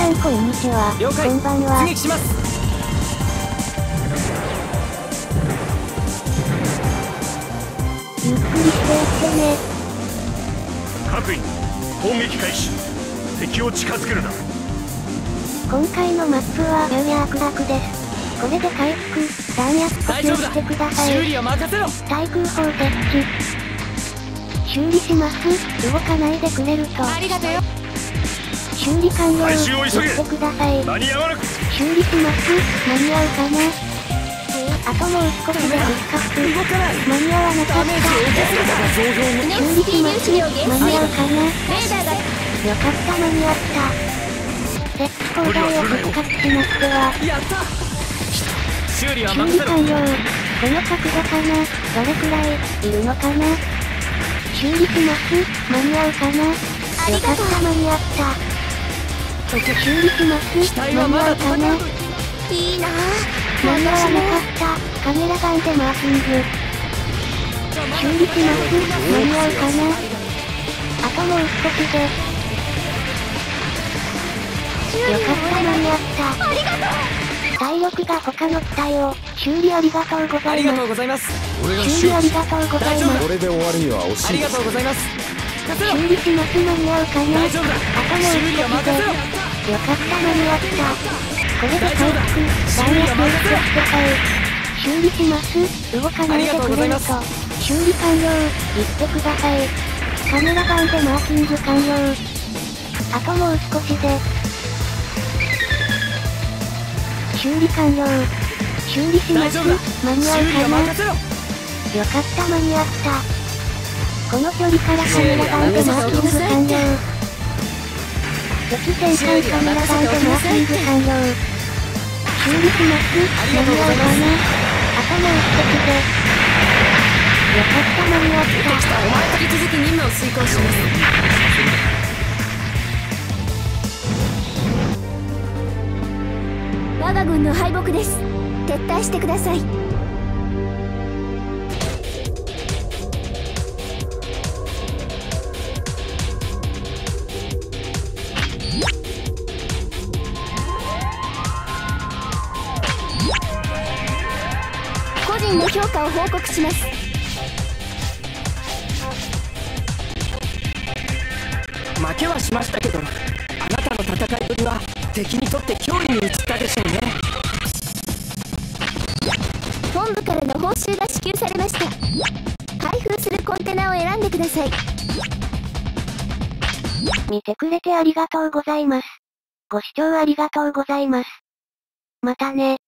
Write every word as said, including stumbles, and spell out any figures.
さんこんにちは。 了解。 こんばんは。 出撃します。 ゆっくりしていってね。 各員攻撃開始。敵を近づけるな。 今回のマップはやや悪楽です。これで回復、弾薬補給してください。 修理は任せろ。 対空砲設置。修理します。動かないでくれると。 ありがとよ。 修理完了。 回収を急げ。 してください。 間に合わなく。 修理します。間に合うかな。あともう少しで復活。 動かない。 間に合わなかった。 ダメージを受けすぎた。増修理します。間に合うかな。 レーダーがよかった間に合った。設置鋼材を復活しなくては。 やった。修理は修理任せろ。 完了。この角度かな。どれくらいいるのかな。修理します。間に合うかな。よかった間に合った。修理します。間に合うかな。 いいなぁ。 間に合わなかった。カメラガンでマーキング。修理します。間に合うかな。あともう少しで。よかった間に合った。 ありがとう。 体力が他の機体を。修理ありがとうござありがといまうございます。 す。修理ありがとうございます。 これで終わるには惜しいありがとうございます。任せろ。 修理します。間に合うかな。 大丈夫だ。 あともう少し修理は任せろ。 で。よかった間に合った。これで回復、弾薬をしてかい。修理します。動かないでくれると。修理完了、言ってください。カメラガンでマーキング完了。あともう少しで。修理完了。修理します。間に合うかな。よかった間に合った。この距離からカメラガンでマーキング完了。敵旋回カメラガンでマーキング完了。修理します。間に合うかな。あともう少しで。よかった間に合った。 お前引き続き任務を遂行します。我が軍の敗北です。撤退してください。個人の評価を報告します。 負けはしましたけど、あなたの戦いぶりは敵にとって脅威に移ったでしょうね。 本部からの報酬が支給されました。開封するコンテナを選んでください。 見てくれてありがとうございます。ご視聴ありがとうございます。またね。